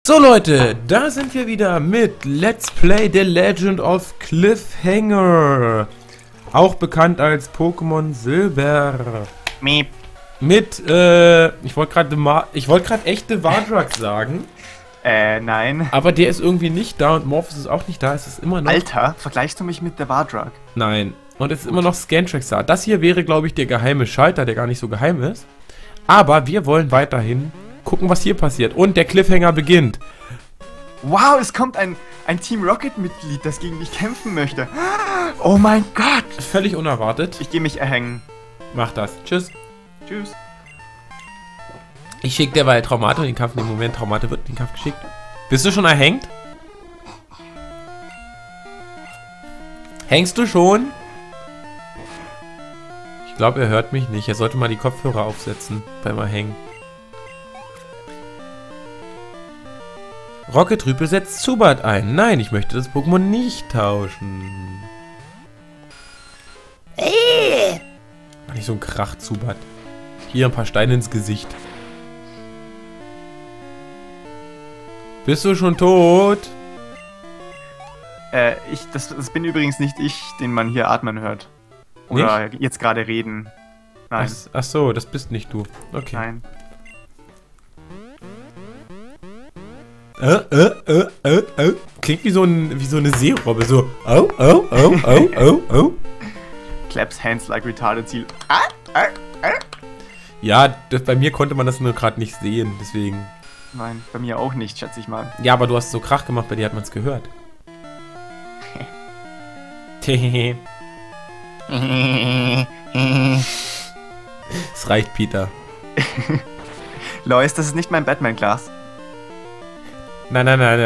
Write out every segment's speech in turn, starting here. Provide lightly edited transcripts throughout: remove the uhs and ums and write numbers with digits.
So Leute, da sind wir wieder mit Let's Play The Legend of Cliffhanger. Auch bekannt als Pokémon Silber. Miep. Mit, ich wollte gerade echte Wardrug sagen. Nein. Aber der ist irgendwie nicht da und Morphos ist auch nicht da. Es ist immer noch... Alter, vergleichst du mich mit der Wardrug? Nein. Und es ist immer noch Scantrax da. Das hier wäre, glaube ich, der geheime Schalter, der gar nicht so geheim ist. Aber wir wollen weiterhin gucken, was hier passiert. Und der Cliffhanger beginnt. Wow, es kommt ein Team Rocket-Mitglied, das gegen mich kämpfen möchte. Oh mein Gott. Völlig unerwartet. Ich gehe mich erhängen. Mach das. Tschüss. Tschüss. Ich schicke derweil Traumate in den Kampf. In dem Moment, Traumate wird in den Kampf geschickt. Bist du schon erhängt? Hängst du schon? Ich glaube, er hört mich nicht. Er sollte mal die Kopfhörer aufsetzen beim Erhängen. Rocket Rüpel setzt Zubat ein. Nein, ich möchte das Pokémon nicht tauschen. Mach nicht so ein Krach, Zubat. Hier ein paar Steine ins Gesicht. Bist du schon tot? Das bin übrigens nicht ich, den man hier atmen hört. Oder nicht? Jetzt gerade reden. Nein. Ach so, das bist nicht du. Okay. Nein. Klingt wie so eine Seerobbe, so. Claps hands like retarded seal. Ja, bei mir konnte man das nur gerade nicht sehen, deswegen. Nein, bei mir auch nicht, schätze ich mal. Ja, aber du hast so Krach gemacht, bei dir hat man es gehört. Es reicht, Peter. Lois, das ist nicht mein Batman-Glas. Na,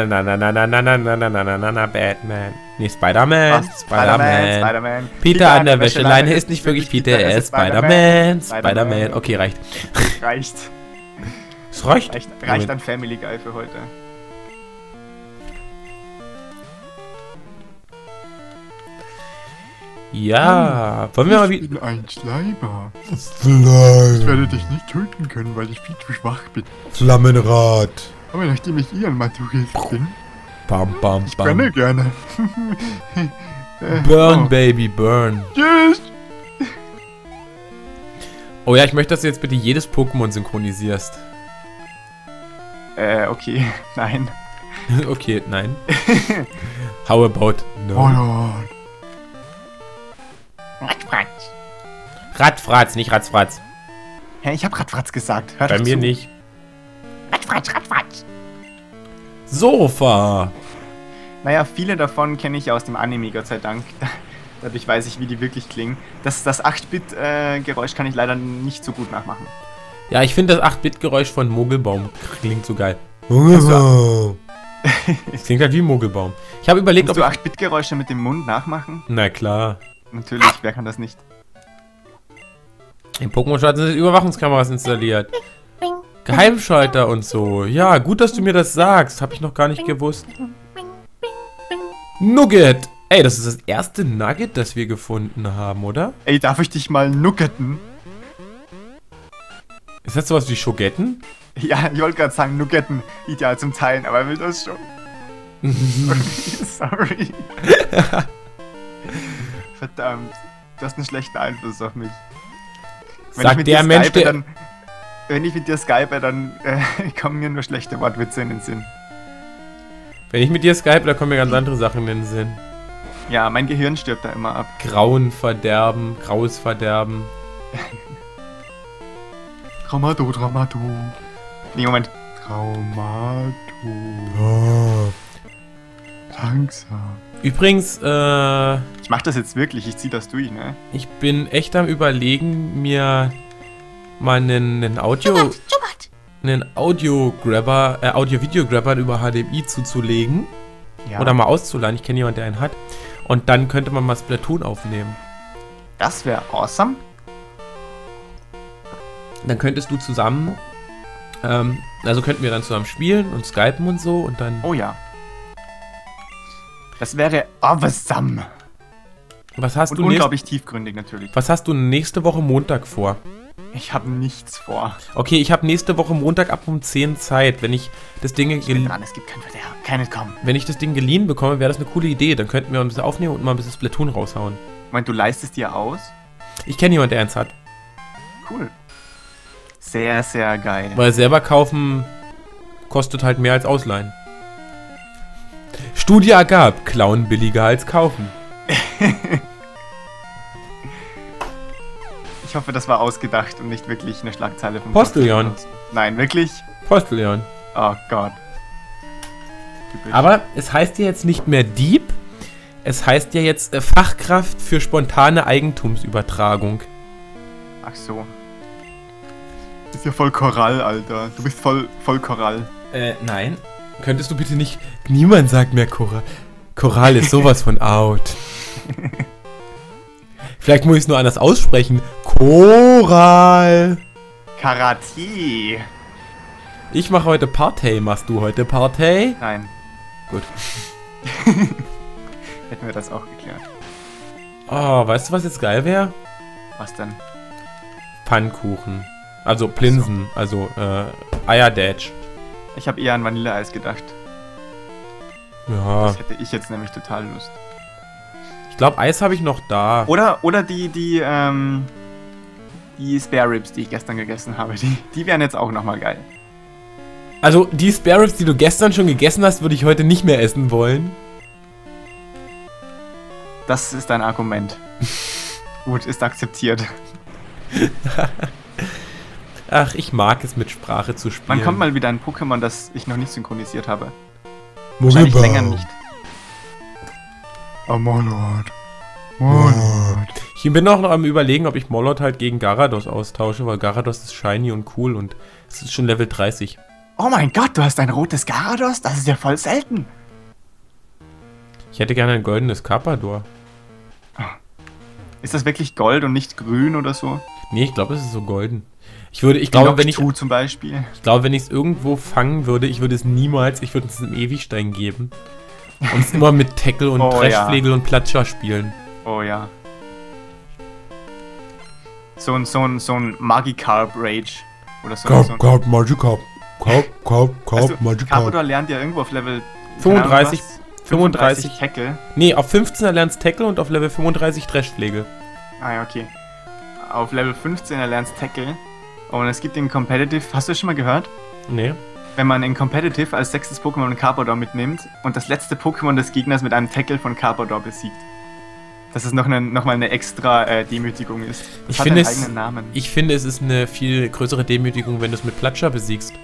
Batman. Nee, Spider-Man. Spider-Man. Peter an der Wäscheleine ist nicht wirklich Peter, er ist Spider-Man. Spider-Man. Okay, reicht. Reicht. Es reicht. Reicht an Family Guy für heute. Ja, wollen wir mal wieder... Ich bin ein Schleimer. Slime. Ich werde dich nicht töten können, weil ich viel zu schwach bin. Flammenrad. Aber nachdem ich ein Maturist bin, Bam, bam, ich brenne bam. gerne. Burn, Baby, burn. Tschüss! Oh ja, ich möchte, dass du jetzt bitte jedes Pokémon synchronisierst. Okay. Nein. Okay, nein. How about no? Oh Lord. Radfratz. Radfratz, nicht Ratzfratz. Hä, ich hab Radfratz gesagt. Hört Bei doch mir zu. nicht. Radfratz. Sofa. Naja, viele davon kenne ich aus dem Anime, Gott sei Dank. Dadurch weiß ich, wie die wirklich klingen. Das 8-Bit-Geräusch kann ich leider nicht so gut nachmachen. Ja, ich finde das 8-Bit-Geräusch von Mogelbaum klingt so geil. Das klingt halt wie Mogelbaum. Ich habe überlegt, Kannst ob du 8-Bit-Geräusche mit dem Mund nachmachen? Na klar. Natürlich, wer kann das nicht? Im Pokémon-Schalter sind Überwachungskameras installiert. Geheimschalter und so. Ja, gut, dass du mir das sagst. Habe ich noch gar nicht gewusst. Nugget. Ey, das ist das erste Nugget, das wir gefunden haben, oder? Ey, darf ich dich mal nuggeten? Ist das sowas wie Schogetten? Ja, ich wollte gerade sagen, Nuggeten. Ideal zum Teilen, aber er will das schon. Sorry. Verdammt. Du hast einen schlechten Einfluss auf mich. Sagt der Mensch, der... Wenn ich mit dir skype, dann kommen mir nur schlechte Wortwitze in den Sinn. Wenn ich mit dir skype, da kommen mir ganz andere Sachen in den Sinn. Ja, mein Gehirn stirbt da immer ab. Grauenverderben, graues Verderben. Traumato. Nee, Moment. Traumato. Langsam. Übrigens, Ich mach das jetzt wirklich, ich zieh das durch, ne? ich bin echt am Überlegen, mir mal einen Audio-Video-Grabber über HDMI zuzulegen. Ja. Oder mal auszuleihen. Ich kenne jemanden, der einen hat. Und dann könnte man mal Splatoon aufnehmen. Das wäre awesome. Dann könntest du zusammen, also könnten wir dann zusammen spielen und skypen und so und dann... Oh ja. Das wäre awesome. Was hast Und du unglaublich tiefgründig natürlich. Was hast du nächste Woche Montag vor? Ich habe nichts vor. Okay, ich habe nächste Woche Montag ab um 10 Zeit. Wenn ich das Ding Ich bin dran, es gibt kein Verderben. Kein Entkommen. Wenn ich das Ding geliehen bekomme, wäre das eine coole Idee. Dann könnten wir ein bisschen aufnehmen und mal ein bisschen Splatoon raushauen. Moment, du leistest dir aus? Ich kenne jemanden, der eins hat. Cool. Sehr, sehr geil. Weil selber kaufen kostet halt mehr als ausleihen. Studie ergab, klauen billiger als kaufen. Ich hoffe, das war ausgedacht und nicht wirklich eine Schlagzeile von Postillon. Nein, wirklich? Postillon. Oh Gott. Typisch. Aber es heißt ja jetzt nicht mehr Dieb. Es heißt ja jetzt Fachkraft für spontane Eigentumsübertragung. Ach so. Ist ja voll Korall, Alter. Du bist voll Korall. Nein. Könntest du bitte nicht... Niemand sagt mehr Korall. Korall ist sowas von out. Vielleicht muss ich es nur anders aussprechen. Korall. Karate. Ich mache heute Partey. Machst du heute Partey? Nein. Gut. Hätten wir das auch geklärt. Oh, weißt du, was jetzt geil wäre? Was denn? Pfannkuchen. Also Plinsen. Also Eierdätsch. Ich habe eher an Vanilleeis gedacht. Ja. Das hätte ich jetzt nämlich total Lust. Ich glaube, Eis habe ich noch da. Oder die Spare Ribs, die ich gestern gegessen habe. Die wären jetzt auch nochmal geil. Also die Spare Ribs, die du gestern schon gegessen hast, würde ich heute nicht mehr essen wollen. Das ist dein Argument. Gut, ist akzeptiert. Ach, ich mag es, mit Sprache zu spielen. Wann kommt mal wieder ein Pokémon, das ich noch nicht synchronisiert habe? Wahrscheinlich länger nicht. Oh, Molot. Molot. Ich bin auch noch am Überlegen, ob ich Molot halt gegen Gyarados austausche, weil Gyarados ist shiny und cool und es ist schon Level 30. Oh mein Gott, du hast ein rotes Gyarados? Das ist ja voll selten. Ich hätte gerne ein goldenes Carpador. Ist das wirklich Gold und nicht grün oder so? Nee, ich glaube, es ist so golden. Ich glaube, wenn ich zum Beispiel. es irgendwo fangen würde, ich würde es im Ewigstein geben. Und es immer mit Tackle und Trashflegel und Platscher spielen. Oh ja. So ein Magikarp Rage. Oder so. Carp, Magikarp. Also, Magikarp. Carpador lernt ja irgendwo auf Level 35 Tackle. Nee, auf 15 erlernst Tackle und auf Level 35 Trashpflege. Ah ja, okay. Auf Level 15 erlernst Tackle. Und es gibt den Competitive, hast du das schon mal gehört? Nee. Wenn man in Competitive als 6. Pokémon einen Carpador mitnimmt und das letzte Pokémon des Gegners mit einem Tackle von Carpador besiegt. Dass es nochmal eine extra Demütigung ist. Das hat einen eigenen Namen. Ich finde, es ist eine viel größere Demütigung, wenn du es mit Platscher besiegst.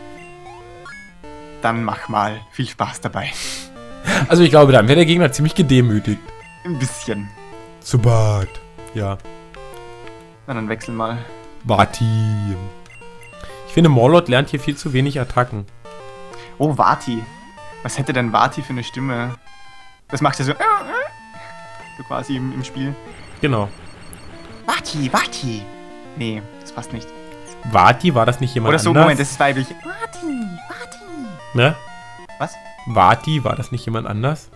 Dann mach mal. Viel Spaß dabei. Also ich glaube, dann wäre der Gegner ziemlich gedemütigt. Ein bisschen. Zu Bad. Ja. Na, dann wechsel mal. Vati. Ich finde, Morlot lernt hier viel zu wenig Attacken. Oh, Vati. Was hätte denn Vati für eine Stimme? Das macht ja so... So quasi im Spiel. Genau. Vati. Nee, das passt nicht. Vati, war das nicht jemand anders? Oder so, anders? Moment, das ist weiblich. Vati. Ne? Was? Vati, war das nicht jemand anders?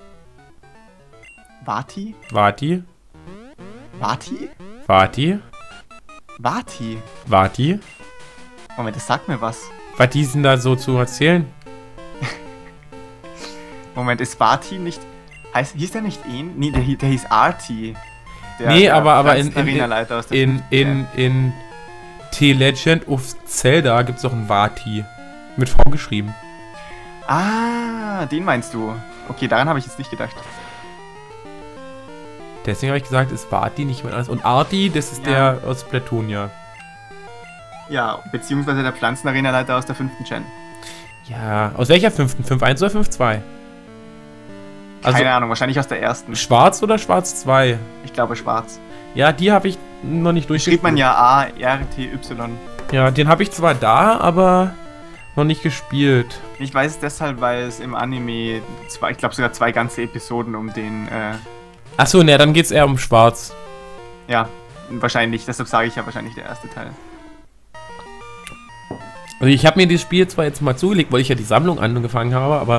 Vati? Vati? Vati? Vati? Vati? Vati? Moment, das sagt mir was. Was die sind da so zu erzählen? Moment, ist Vati nicht... Hieß der nicht Nee, der hieß Arti. Nee, aber in Arenaleiter aus der T-Legend of Zelda gibt es doch einen Vati. Mit V geschrieben. Ah, den meinst du. Okay, daran habe ich jetzt nicht gedacht. Deswegen habe ich gesagt, ist Vati nicht jemand anderes. Und Arti, das ist der aus Splatoon, ja. Ja, beziehungsweise der Pflanzenarenaleiter aus der 5. Gen. Ja, aus welcher 5.? 5.1 oder 5.2? Also, keine Ahnung, wahrscheinlich aus der ersten. Schwarz oder Schwarz 2? Ich glaube schwarz. Ja, die habe ich noch nicht durchgespielt. Schreibt man ja A-R-T-Y. Ja, den habe ich zwar da, aber noch nicht gespielt. Ich weiß es deshalb, weil es im Anime, ich glaube sogar 2 ganze Episoden um den... Achso, ne, dann geht's eher um Schwarz. Ja, wahrscheinlich. Deshalb sage ich ja wahrscheinlich der erste Teil. Also ich habe mir dieses Spiel zwar jetzt mal zugelegt, weil ich ja die Sammlung angefangen habe, aber...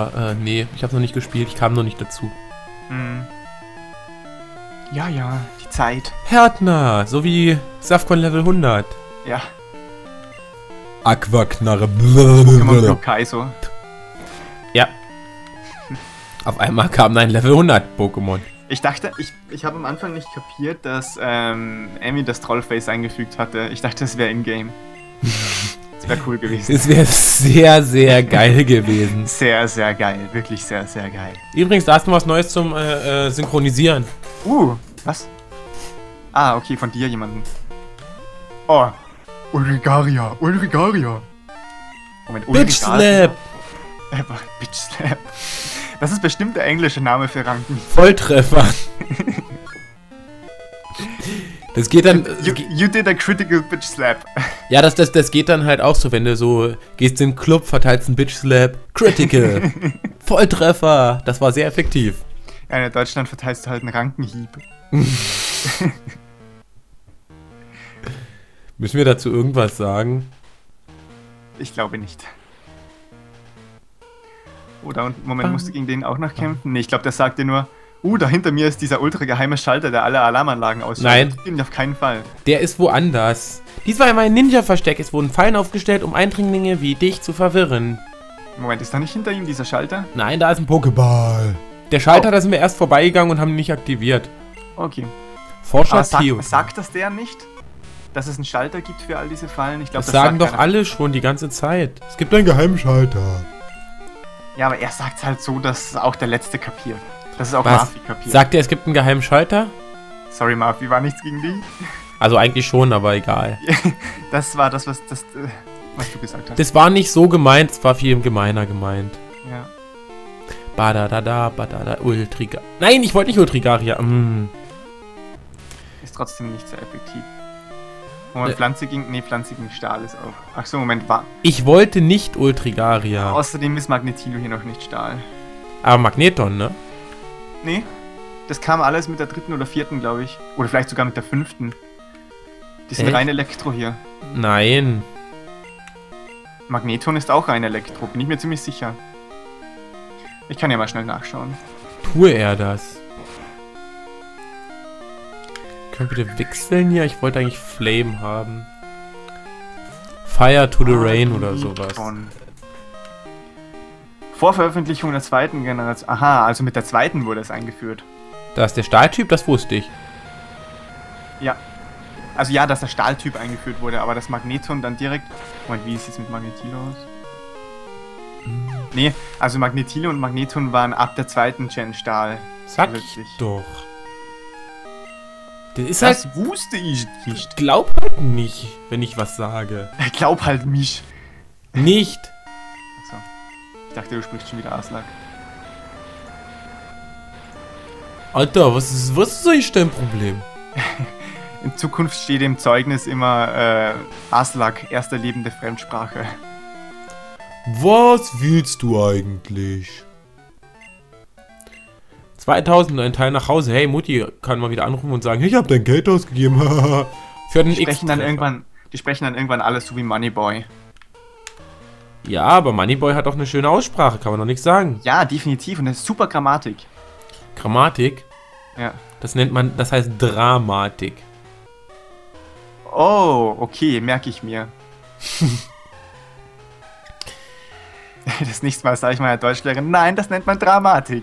nee, ich habe noch nicht gespielt, ich kam noch nicht dazu. Ja, die Zeit. Härtner, so wie Safcon Level 100. Ja, Aquaknarre. Pokémon Blue Kaizo. Ja. Auf einmal kam ein Level 100 Pokémon. Ich dachte, ich habe am Anfang nicht kapiert, dass Amy das Trollface eingefügt hatte. Ich dachte, das wäre in-game. Das wäre cool gewesen. Es wäre sehr, sehr geil gewesen. Sehr, sehr geil. Wirklich sehr, sehr geil. Übrigens, da hast du was Neues zum Synchronisieren. Was? Ah, okay, von dir jemanden. Oh, Ulrigaria. Moment, Bitch Slap! Bitch Slap. Das ist bestimmt der englische Name für Ranken. Volltreffer. Das geht dann... You did a critical Bitch Slap. Ja, das geht dann halt auch so, wenn du so gehst in den Club, verteilst einen Bitch Slap, Critical, Volltreffer. Das war sehr effektiv. Ja, in Deutschland verteilst du halt einen Rankenhieb. Müssen wir dazu irgendwas sagen? Ich glaube nicht. Oder Moment, musst du gegen den auch noch kämpfen? Nee, ich glaube, der sagt dir nur, da hinter mir ist dieser ultra geheime Schalter, der alle Alarmanlagen ausschaltet. Nein. Den auf keinen Fall. Der ist woanders. Dies war einmal ein Ninja-Versteck. Es wurden Fallen aufgestellt, um Eindringlinge wie dich zu verwirren. Moment, ist da nicht hinter ihm dieser Schalter? Nein, da ist ein Pokémon. Pokéball. Der Schalter, da sind wir erst vorbeigegangen und haben ihn nicht aktiviert. Okay. Forscher Aber Theo. sagt das der nicht? Dass es einen Schalter gibt für all diese Fallen? Ich glaube, Das sagen doch keiner. alle schon die ganze Zeit. Es gibt einen Geheimschalter. Ja, aber er sagt halt so, dass auch der Letzte kapiert. Dass es auch Was? Marfi kapiert. Sagt er, es gibt einen geheimen Schalter? Sorry, Marfi, war nichts gegen dich. Also eigentlich schon, aber egal. Das war das, was du gesagt hast. Das war nicht so gemeint, es war viel gemeiner gemeint. Ja. Badadada, badada, Ultriga. Nein, ich wollte nicht Ultrigaria. Ist trotzdem nicht sehr effektiv. Moment, pflanzigen Stahl ist auch. Ach so, Moment, war. Ich wollte nicht Ultrigaria. Außerdem ist Magnetilo hier noch nicht Stahl. Aber Magneton, ne? Nee, das kam alles mit der 3. oder 4., glaube ich. Oder vielleicht sogar mit der 5. Die sind Echt? rein Elektro hier. Nein. Magneton ist auch rein Elektro, bin ich mir ziemlich sicher. Ich kann ja mal schnell nachschauen. Tue er das? Können wir bitte wechseln hier? Ich wollte eigentlich Flame haben. Fire to the Rain oder sowas. Vor Veröffentlichung der 2. Generation. Aha, also mit der 2. wurde es eingeführt. Da ist der Stahltyp, das wusste ich. Ja. Also ja, dass der Stahltyp eingeführt wurde, aber das Magneton dann direkt... Moment, wie sieht es mit Magnetilo aus? Nee, also Magnetilo und Magneton waren ab der 2. Gen Stahl. Sag ich Zusätzlich. doch. Das ist halt... Das wusste ich nicht. Glaub halt nicht, wenn ich was sage. Glaub halt mich. Nicht. Achso. Ich dachte, du sprichst schon wieder Aslak. Alter, was ist eigentlich dein Problem? In Zukunft steht im Zeugnis immer Aslak, erste lebende Fremdsprache. Was willst du eigentlich? 2000, ein Teil nach Hause. Hey, Mutti kann mal wieder anrufen und sagen, ich habe dein Geld ausgegeben. Für den Die sprechen dann X-Treffer. irgendwann alles so wie Moneyboy. Ja, aber Moneyboy hat auch eine schöne Aussprache, kann man doch nicht sagen. Ja, definitiv. Und das ist super Grammatik. Grammatik, Ja. das heißt Dramatik. Oh, okay, merke ich mir. Das nächste Mal sage ich meiner Deutschlehrerin, nein, das nennt man Dramatik.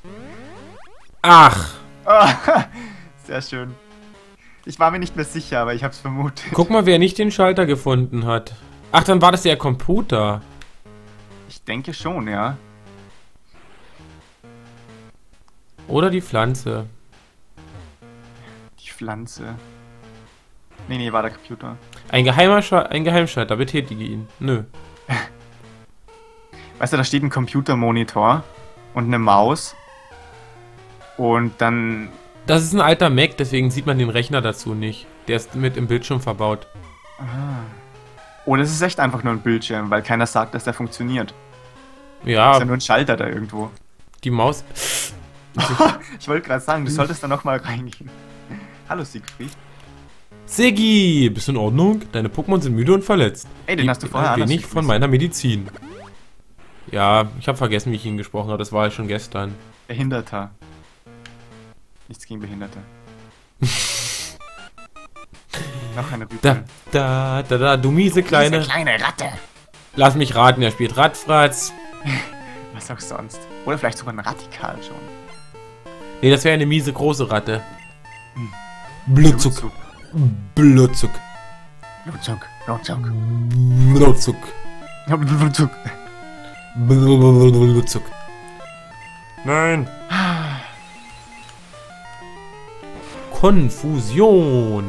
Ach, Oh, sehr schön. Ich war mir nicht mehr sicher, aber ich habe es vermutet. guck mal, wer nicht den Schalter gefunden hat. Ach, dann war das der Computer. Ich denke schon, ja. Oder die Pflanze. Die Pflanze. Nee, war der Computer. Ein Geheimschalter, betätige ihn. Nö. Weißt du, da steht ein Computermonitor und eine Maus. Und dann... Das ist ein alter Mac, deswegen sieht man den Rechner dazu nicht. Der ist mit im Bildschirm verbaut. Oh, das ist echt einfach nur ein Bildschirm, weil keiner sagt, dass der funktioniert. Ist Ja, ja nur ein Schalter da irgendwo. die Maus... Ich wollte gerade sagen, du solltest da nochmal reingehen. Hallo Siegfried. Siggi, bist du in Ordnung? Deine Pokémon sind müde und verletzt. Ey, den hast du vorher Ein anders wenig von gegrüßt. meiner Medizin. Ja, ich habe vergessen, wie ich ihn gesprochen habe. Das war schon gestern. Behinderter. Nichts gegen Behinderte. Noch eine Rüpel. Du miese kleine... Diese kleine Ratte. Lass mich raten, er spielt Radfratz. Was auch sonst. Oder vielleicht sogar ein Radikal schon. Nee, das wäre eine miese große Ratte. Blutzug. Blutzug. Blutzug. Blutzug. Blutzug. Blutzug. Blutzug. Nein. Konfusion.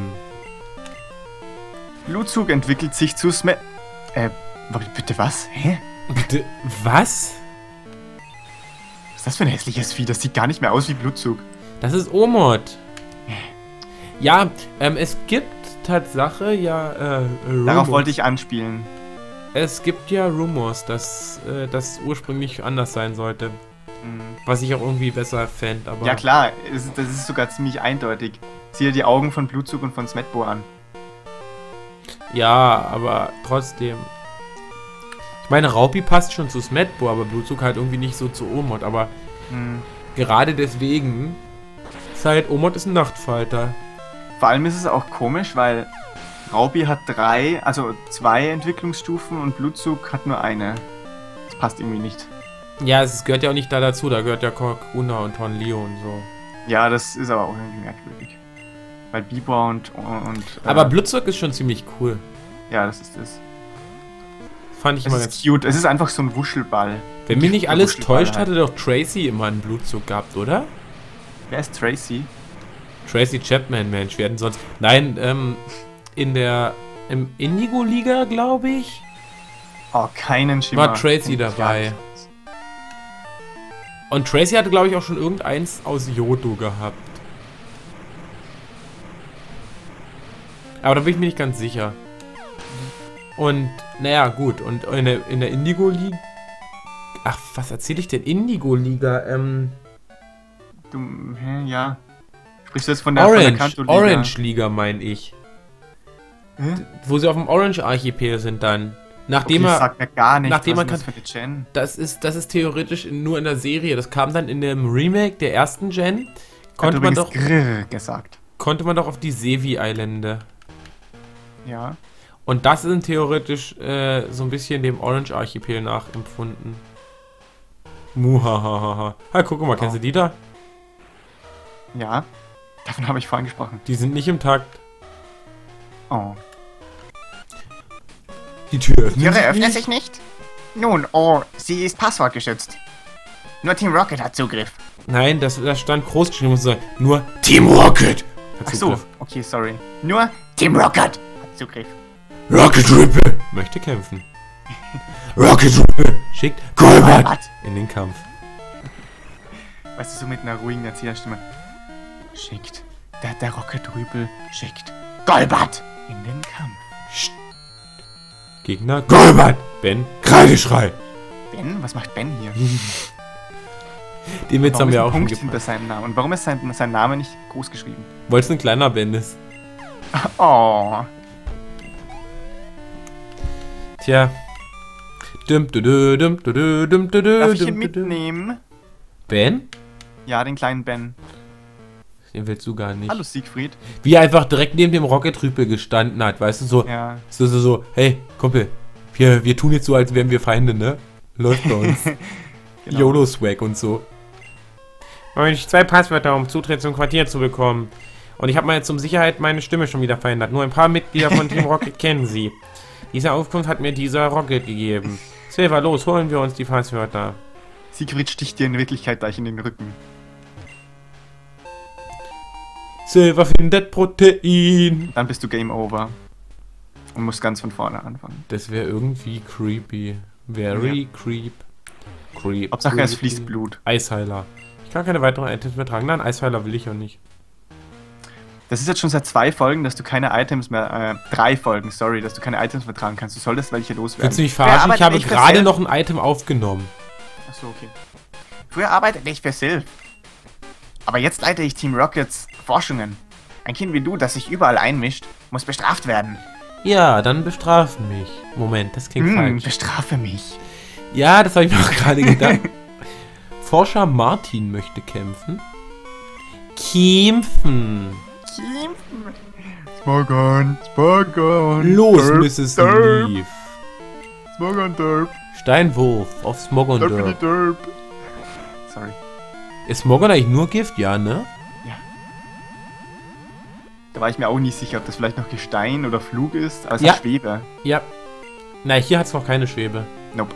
Blutzug entwickelt sich zu bitte was? Hä? Bitte, was? Was ist das für ein hässliches Vieh? Das sieht gar nicht mehr aus wie Blutzug. Das ist Omod. Ja, es gibt Tatsache ja Darauf wollte ich anspielen. Es gibt ja Rumors, dass das ursprünglich anders sein sollte. Was ich auch irgendwie besser fände, aber... Ja klar, das ist sogar ziemlich eindeutig. Sieh dir die Augen von Blutzug und von Smetbo an. Ja, aber trotzdem. Ich meine, Raupi passt schon zu Smetbo, aber Blutzug halt irgendwie nicht so zu Omod. Aber gerade deswegen ist halt, Omod ist ein Nachtfalter. Vor allem ist es auch komisch, weil Raupi hat 2 Entwicklungsstufen und Blutzug hat nur eine. Das passt irgendwie nicht. Ja, es gehört ja auch nicht da dazu. Da gehört ja Korkuna und Tonleo und so. Ja, das ist aber auch irgendwie merkwürdig. Weil Bibor und aber Blutzug ist schon ziemlich cool. Ja, das ist das. Fand ich Es mal ist ganz cute. Es ist einfach so ein Wuschelball. Wenn mich nicht alles täuscht, halt. hatte doch Tracy immer einen Blutzug gehabt, oder? Wer ist Tracy? Tracy Chapman, Mensch, werden sonst... Nein, im Indigo-Liga, glaube ich, Oh, keinen Schimmer. war Tracy dabei. Und Tracy hatte, glaube ich, auch schon irgendeins aus Johto gehabt. Aber da bin ich mir nicht ganz sicher. Und, naja, gut. Und in der Indigo-Liga... Ach, was erzähle ich denn? Indigo-Liga, Ja. Sprichst du jetzt von der Kanto-Liga? Orange-Liga, meine ich. Wo sie auf dem Orange-Archipel sind dann. Nachdem das sagt mir gar nichts. nachdem Was man ist das für eine Gen? Das ist theoretisch nur in der Serie. Das kam dann in dem Remake der ersten Gen. Konnte man doch gesagt. Konnte man doch auf die Sevi-Eilände. Ja. Und das sind theoretisch so ein bisschen dem Orange-Archipel nachempfunden. Muhahaha. Ha, guck mal, kennst du die da? Ja. Davon habe ich vorhin gesprochen. Die sind nicht im Takt. Oh. Die Tür öffnet Türe sich öffnet nicht. sich nicht? Nun, oh, sie ist passwortgeschützt. Nur Team Rocket hat Zugriff. Nein, das stand groß geschrieben und so. Nur Team Rocket hat Ach so. Zugriff. Okay, sorry. Nur Team Rocket hat Zugriff. Rocket Ripple. Möchte kämpfen. Rocket Ripple. Schickt Golbat Golbat. in den Kampf. Weißt du, so mit einer ruhigen Erzählerstimme. Schickt. Der Rocket-Rüpel schickt Golbat. in den Kampf. Gegner Golbat. Ben. Kreideschrei. Ben? Was macht Ben hier? Den Witz haben Warum ist wir ein auch schon Punkt gebracht. hinter seinem Namen? Und warum ist sein Name nicht groß geschrieben? Weil es ein kleiner Ben ist. Oh. Tja. Darf ich ihn mitnehmen? Ben? Ja, den kleinen Ben. Den willst du gar nicht. Hallo Siegfried. Wie er einfach direkt neben dem Rocket-Rüpel gestanden hat, weißt du, so, Ja. so, hey, Kumpel, wir tun jetzt so, als wären wir Feinde, ne? Läuft bei uns. Genau. YOLO-Swag und so. Ich 2 Passwörter, um Zutritt zum Quartier zu bekommen. Und ich habe mal zur Sicherheit meine Stimme schon wieder verändert. Nur ein paar Mitglieder von Team Rocket kennen sie. Diese Auskunft hat mir dieser Rocket gegeben. Silver, los, holen wir uns die Passwörter. Siegfried sticht dir in Wirklichkeit gleich in den Rücken. Silver findet Protein. Dann bist du Game Over. Und musst ganz von vorne anfangen. Das wäre irgendwie creepy. Very creep. Creep. Hauptsache es fließt Blut. Eisheiler. Ich kann keine weiteren Items mehr tragen. Nein, Eisheiler will ich auch nicht. Das ist jetzt schon seit 2 Folgen, dass du keine Items mehr, 3 Folgen, sorry, dass du keine Items mehr tragen kannst. Du solltest welche loswerden. Willst du mich verarschen? Ich arbeitet habe nicht für gerade Sale? noch ein Item aufgenommen. Achso, okay. Früher arbeitete ich für Sylph. Aber jetzt leite ich Team Rockets Forschungen. Ein Kind wie du, das sich überall einmischt, muss bestraft werden. Ja, dann bestraf mich. Moment, das klingt falsch. Bestrafe mich. Ja, das habe ich mir auch gerade gedacht. Forscher Martin möchte kämpfen. Kämpfen. Smogon, Smogon. Los, Derp, Mrs. Derp, Leaf. Smogon, Derp. Steinwurf auf Smogon Derpity Derp. Derp. Sorry. Ist Smogon eigentlich nur Gift? Ja, ne? Da war ich mir auch nicht sicher, ob das vielleicht noch Gestein oder Flug ist, aber es Ja. hat Schwebe. Ja. Na, hier hat's noch keine Schwebe. Nope.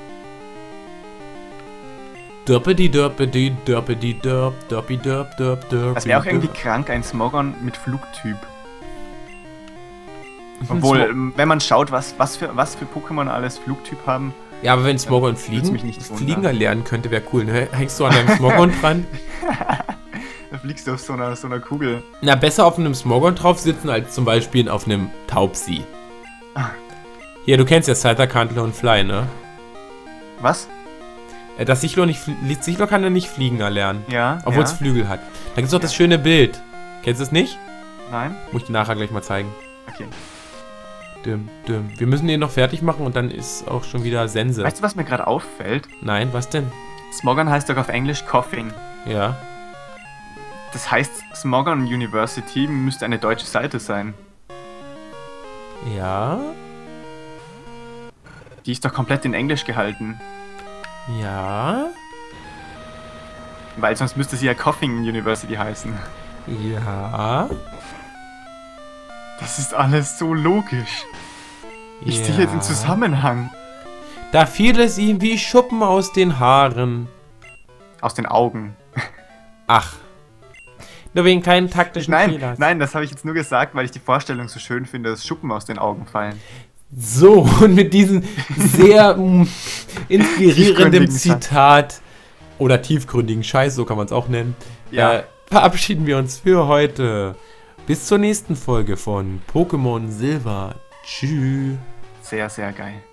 Dörpedi, dörpedi, dörpedi, dörp, dörpi, dörp, dörp, dörp. Das wäre auch irgendwie krank, ein Smogon mit Flugtyp. Mhm, Obwohl, wenn man schaut, was für Pokémon alles Flugtyp haben. Ja, aber wenn Smogon Würd's mich nicht wundern. Fliegen erlernen könnte, wäre cool, ne? Hängst du an deinem Smogon dran? Da fliegst du auf so einer Kugel. Na, besser auf einem Smogon drauf sitzen, als zum Beispiel auf einem Taubsi. Hier, du kennst ja Scyther, Candler und Fly, ne? Was? Das Sichlor kann ja nicht fliegen erlernen. Ja. Obwohl es Flügel hat. Da gibt's doch das schöne Bild. Kennst du es nicht? Nein? Muss ich dir nachher gleich mal zeigen. Okay. Dim, dim. Wir müssen den noch fertig machen und dann ist auch schon wieder Sense. Weißt du, was mir gerade auffällt? Nein, was denn? Smogon heißt doch auf Englisch Coughing. Ja. Das heißt, Smogon University müsste eine deutsche Seite sein. Ja. Die ist doch komplett in Englisch gehalten. Ja. Weil sonst müsste sie ja Coughing University heißen. Ja. Das ist alles so logisch. Ich ja. sehe jetzt den Zusammenhang. Da fiel es ihm wie Schuppen aus den Haaren. Aus den Augen. Ach. Nur wegen keinen taktischen Fehlers. Nein, das habe ich jetzt nur gesagt, weil ich die Vorstellung so schön finde, dass Schuppen aus den Augen fallen. So, und mit diesem sehr inspirierenden Tiefgründigen Zitat oder tiefgründigen Scheiß, so kann man es auch nennen, Ja. verabschieden wir uns für heute. Bis zur nächsten Folge von Pokémon Silber. Tschüss. Sehr, sehr geil.